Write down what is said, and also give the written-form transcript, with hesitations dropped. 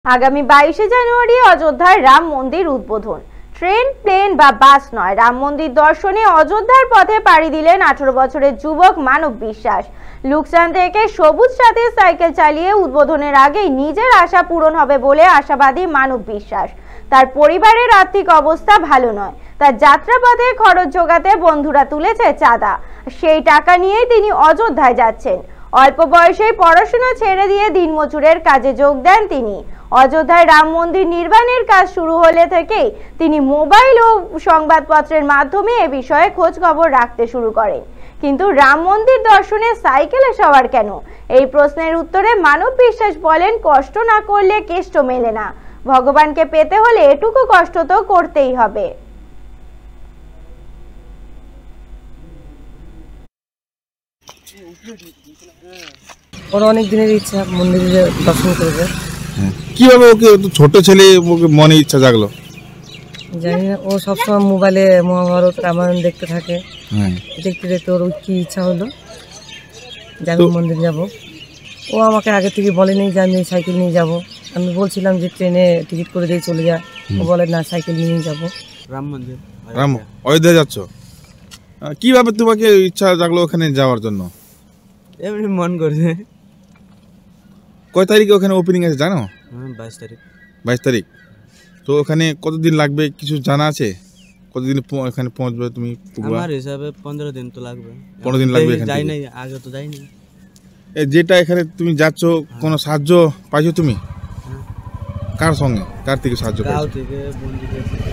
आगामी 22 জানুয়ারি অযোধ্যায় রাম মন্দির উদ্বোধন। ট্রেন, প্লেন বা বাস নয়, রাম মন্দির দর্শনে অযোধ্যার পথে পাড়ি দিলেন 18 বছরের যুবক মানব বিশ্বাস। লুকসান থেকে সবুজ সাথে সাইকেল চালিয়ে উদ্বোধনের আগেই নিজের আশা পূরণ হবে বলে আশাবাদী মানব বিশ্বাস। তার পরিবারের আর্থিক অবস্থা ভালো নয়, তার যাত্রাপথে খরচ জোগাতে বন্ধুরা তুলেছে চাঁদা, সেই টাকা নিয়েই তিনি অযোধ্যায় যাচ্ছেন। অল্প বয়সেই পড়াশোনা ছেড়ে দিয়ে দিনমজুরের কাজে যোগ দেন তিনি। অযোধ্যায় রাম মন্দির নির্মাণের কাজ শুরু হলে থেকেই তিনি মোবাইল ও সংবাদপত্রের মাধ্যমে এ বিষয়ে খোঁজ খবর রাখতে শুরু করেন। কিন্তু রাম মন্দির দর্শনে সাইকেলে সওয়ার কেন, এই প্রশ্নের উত্তরে মানব বিশ্বাস বলেন, কষ্ট না করলে কেষ্ট মেলে না। ভগবানকে পেতে হলে এটুকু কষ্ট তো করতেই হবে। ওর অনেক দিনের ইচ্ছা মন্দিরে দর্শন করবে। কিভাবে ওকে ছোট ছেলে ওকে মনে ইচ্ছা জাগলো জানি না, ও সবসময় মোবাইলে মহাভারত রামায়ণ দেখতে থাকে। দেখতে দেখতে ওর কি ইচ্ছা হলো যে আমি মন্দির যাব। ও আমাকে আগে থেকে বলেনি যে আমি সাইকেল নিয়ে যাব। আমি বলছিলাম যে ট্রেনে টিকিট করে দিয়ে চলে যা, ও বলে না সাইকেল নিয়ে যাব। রাম মন্দির, রাম অযোধ্যা যাচ্ছ, কিভাবে তোমাকে ইচ্ছা জাগলো ওখানে যাওয়ার জন্য? এমনি মন করছে। কয় তারিখে ওখানে ওপেনিং আছে জানো? 22 তারিখ। 22 তারিখ। তো ওখানে কতদিন লাগবে কিছু জানা আছে? কতদিন এখানে পৌঁছবে তুমি? আমার হিসাবে 15 দিন তো লাগবে। 15 দিন লাগবে। যাই নাই, আগে তো যাইনি। যেটা এখানে তুমি যাচ্ছ, কোনো সাহায্য পাইছো তুমি? কার সঙ্গে, কার থেকে সাহায্য পাইছো? গাঁও থেকে, বন্ধু থেকে।